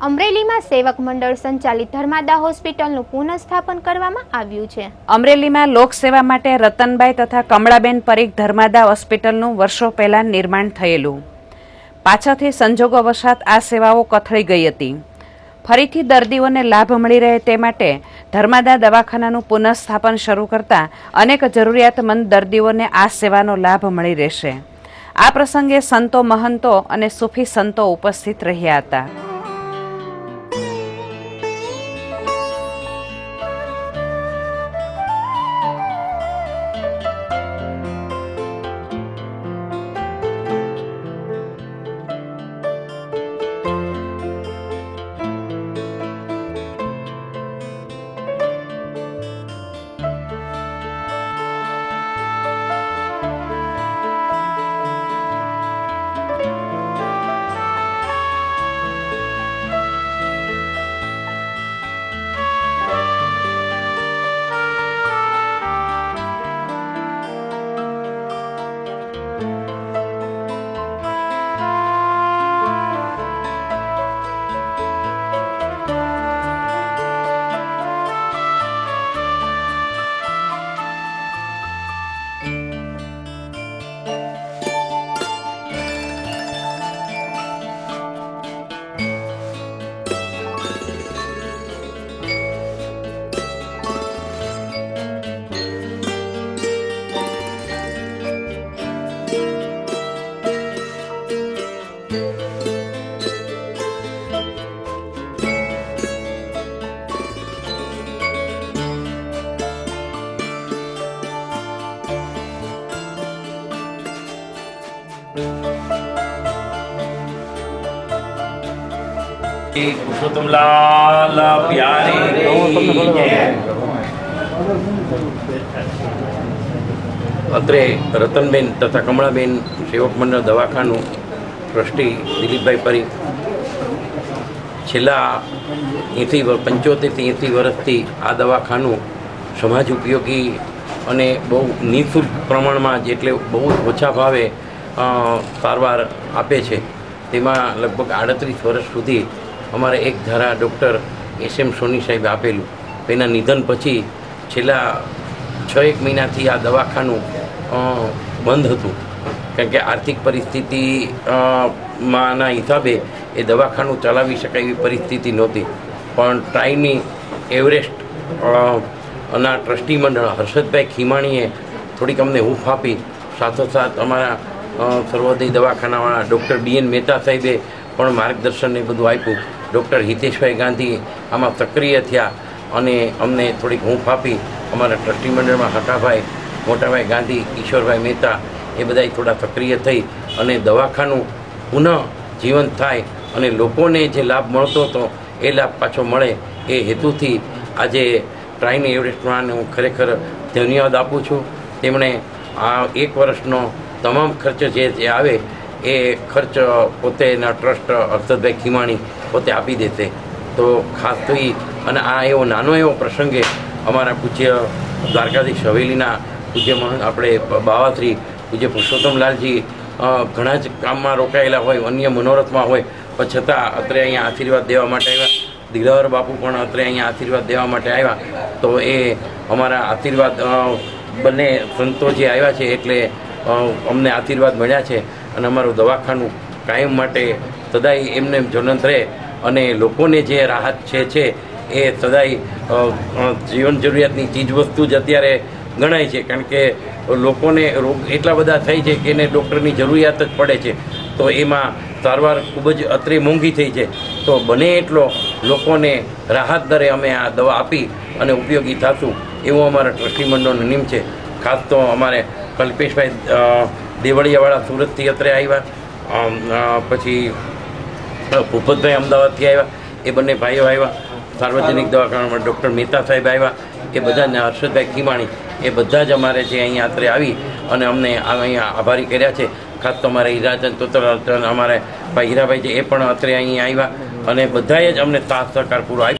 અમરેલીમાં સેવક મંડળ સંચાલિત ધર્માદા હોસ્પિટલનું પુનઃસ્થાપન કરવામાં આવ્યું છે। અમરેલીમાં લોકસેવા માટે રતનબાઈ તથા કમળાબેન પરીખ ધર્માદા હોસ્પિટલનું વર્ષો પહેલા નિર્માણ થયેલું। પાછળથી સંજોગોવશાત આ સેવાઓ કથળી ગઈ હતી। ફરીથી દર્દીઓને લાભ મળી રહે તે માટે ધર્માદા દવાખાનાનું પુનઃસ્થાપન શરૂ કરતા અનેક જરૂરિયાતમંદ દર્દીઓને આ સેવાનો લાભ મળી રહેશે। આ પ્રસંગે સંતો, મહંતો અને સૂફી સંતો ઉપસ્થિત રહ્યા હતા। पुरुषोत्तमलाल प्यारे અત્રે રતનબેન તથા કમળાબેન સેવક મંડળ દવાખાનું ટ્રસ્ટી દિલીપભાઈ પરીખ છેલ્લા 75-80 વર્ષથી આ દવાખાનું સમાજ ઉપયોગી અને બહુ નિઃશુલ્ક પ્રમાણમાં એટલે બહુ ઓછા ભાવે સારવાર આપે છે। તેમાં લગભગ 38 વર્ષ સુધી અમારે એક ધારા ડૉક્ટર SM સોની સાહેબ આપેલું। તેના નિધન પછી છેલ્લા 6-1 મહિનાથી આ દવાખાનું બંધ હતું, કારણ કે આર્થિક પરિસ્થિતિ ના હિસાબે એ દવાખાનું ચલાવી શકાય એવી પરિસ્થિતિ નહોતી। પણ ટ્રાઈની એવરેસ્ટ ના ટ્રસ્ટી મંડળ હર્ષદભાઈ ખીમાણીએ થોડીક અમને હૂંફ આપી, સાથોસાથ અમારા સર્વોદય દવાખાનાવાળા ડૉક્ટર BN મહેતા સાહેબે પણ માર્ગદર્શન એ બધું આપ્યું। ડૉક્ટર હિતેશભાઈ ગાંધી આમાં સક્રિય થયા અને અમને થોડીક હૂંફ આપી। અમારા ટ્રસ્ટી મંડળમાં હકાભાઈ, મોટાભાઈ ગાંધી, ઈશ્વરભાઈ મહેતા એ બધા થોડા સક્રિય થઈ અને દવાખાનું પુનઃ જીવંત થાય અને લોકોને જે લાભ મળતો હતો એ લાભ પાછો મળે એ હેતુથી આજે ટ્રાઈને એવરેસ્ટમાં હું ખરેખર ધન્યવાદ આપું છું। તેમણે આ 1 વર્ષનો તમામ ખર્ચ જે આવે એ ખર્ચ પોતે એના ટ્રસ્ટ હર્ષદભાઈ ખીમાણી પોતે આપી દેશે। તો ખાસ થઈ અને આ એવો નાનો એવો પ્રસંગે અમારા પૂજ્ય દ્વારકાધીશ હવેલીના પૂજ્ય આપણે બાવાશ્રી પૂજ્ય પુરુષોત્તમલાલજી ઘણા જ કામમાં રોકાયેલા હોય, અન્ય મનોરથમાં હોય, પણ છતાં અત્રે અહીંયા આશીર્વાદ દેવા માટે આવ્યા। દિલાવર બાપુ પણ અત્રે અહીંયા આશીર્વાદ દેવા માટે આવ્યા। તો એ અમારા આશીર્વાદ બંને સંતો જે આવ્યા છે એટલે અમને આશીર્વાદ મળ્યા છે અને અમારું દવાખાનું કાયમ માટે સદાય એમને જ્વલંત રહે અને લોકોને જે રાહત છે એ સદાય જીવન જરૂરિયાતની ચીજવસ્તુ જ અત્યારે ગણાય છે, કારણ કે લોકોને રોગ એટલા બધા થાય છે કે એને ડૉક્ટરની જરૂરિયાત જ પડે છે। તો એમાં સારવાર ખૂબ જ અત્રે મોંઘી થઈ છે। તો બને એટલો લોકોને રાહત દરે અમે આ દવા આપી અને ઉપયોગી થશું એવું અમારા ટ્રસ્ટી મંડળનો નિયમ છે। ખાસ તો અમારે કલ્પેશભાઈ દેવળિયાવાળા સુરતથી અત્રે આવ્યા, પછી ભૂપતભાઈ અમદાવાદથી આવ્યા, એ બંને ભાઈઓ આવ્યા। સાર્વજનિક દવાખાનામાં ડૉક્ટર મહેતા સાહેબ આવ્યા, એ બધાને હર્ષદભાઈ ખીમાણી એ બધા જ અમારે જે અહીંયા અત્રે આવી અને અમને અહીંયા આભારી કર્યા છે। ખાસ તો અમારે હીરાચંદ તોતર અમારે ભાઈ હીરાભાઈ છે એ પણ અત્રે અહીંયા આવ્યા અને બધાએ જ અમને સાથ સહકાર પૂરો આપ્યો।